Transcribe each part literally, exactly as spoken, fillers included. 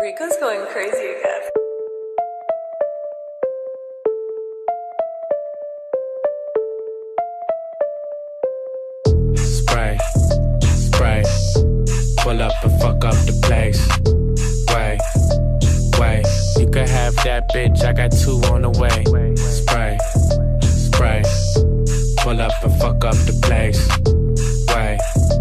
Rico's going crazy again. Spray, spray, pull up and fuck up the place. Wait, wait, you could have that bitch, I got two on the way. Spray, spray, pull up and fuck up the place. Wait,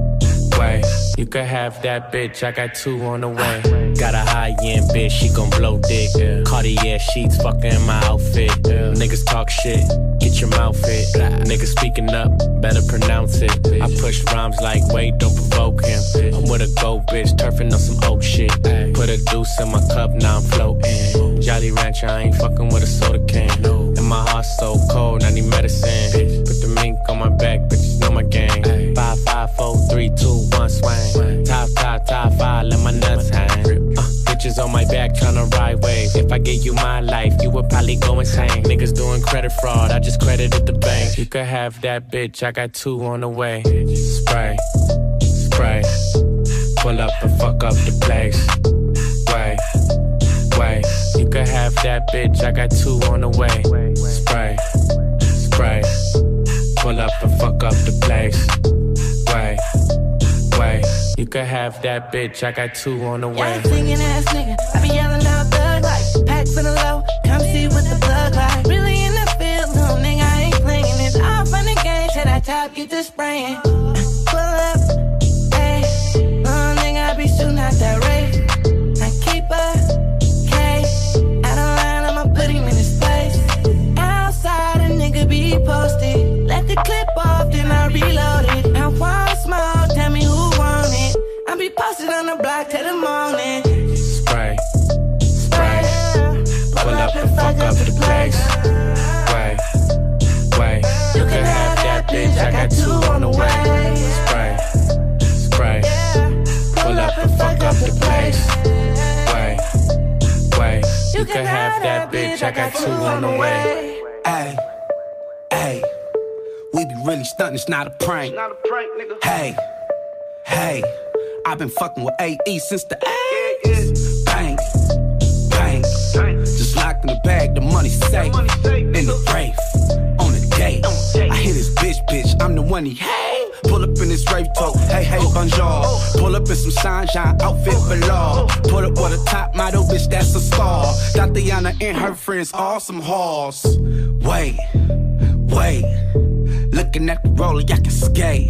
wait, you could have that bitch, I got two on the way. Got a high-end bitch, she gon' blow dick. Yeah. Cartier sheets, fucking in my outfit. Yeah. Niggas talk shit, get your mouth fit. Niggas speaking up, better pronounce it. I push rhymes like, wait, don't provoke him. I'm with a gold bitch, turfing on some old shit. Put a deuce in my cup, now I'm floating. Jolly Rancher, I ain't fucking with a soda can. And my heart's so cold, I need medicine. Put the mink on my back, bitches know my gang. Five, five, four, three, two, one, swing. Top, top, top five, let my nuts hang. Uh, bitches on my back tryna ride waves. If I gave you my life, you would probably go insane. Niggas doing credit fraud, I just credited the bank. You could have that bitch, I got two on the way. Spray, spray, pull up and fuck up the place. Wait, wait, you could have that bitch, I got two on the way. Spray, spray, pull up and fuck up the place. Wait, wait, you could have that bitch, I got two on the way. Yeah, singing ass nigga, I be yelling out thug life. Pack for the low, come see what the plug like. Really in the field, little nigga, I ain't playing. It's all fun and games, hit that top, get to spraying. Pull up, ayy, little nigga, I be shooting out that race. I keep a K, out of line, I'ma put him in his place. Outside, a nigga be posted. Let the clip off, then I reload it. I want small, tell me who want it. I be posted on the block till the morning. Spray, spray, pull up and fuck up the place. Wait, wait, you can have that bitch, I got two on the way. Spray, spray, pull up and fuck up the place. Wait, wait, you can have that bitch, I got two on the way. Ay, ay, we be really stuntin', it's not a prank. Not a prank, nigga. Hey, hey, I've been fucking with A E since the eighties. Bang, bang, just locked in the bag, the money safe. In the Wraith, on the gate. I hit his bitch, bitch, I'm the one he hate. Pull up in this Wraith talk, hey, hey, bonjour. Pull up in some sunshine outfit below. Pull up with a top model, bitch, that's a star. Tatiana and her friends, awesome horse. Wait, wait, looking at the roller, I can skate.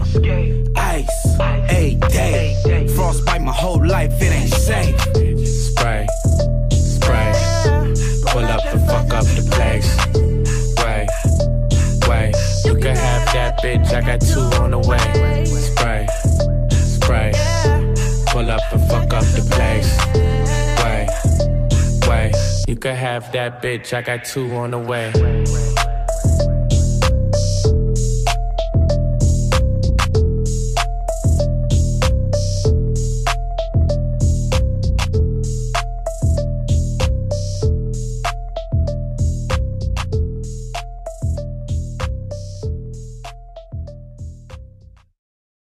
Ice, a day. Frostbite my whole life, it ain't safe. Spray, spray, pull up and fuck up the place. Wait, wait, you can have that bitch, I got two on the way. Spray, spray, pull up and fuck up the place. Wait, wait, you can have that bitch, I got two on the way.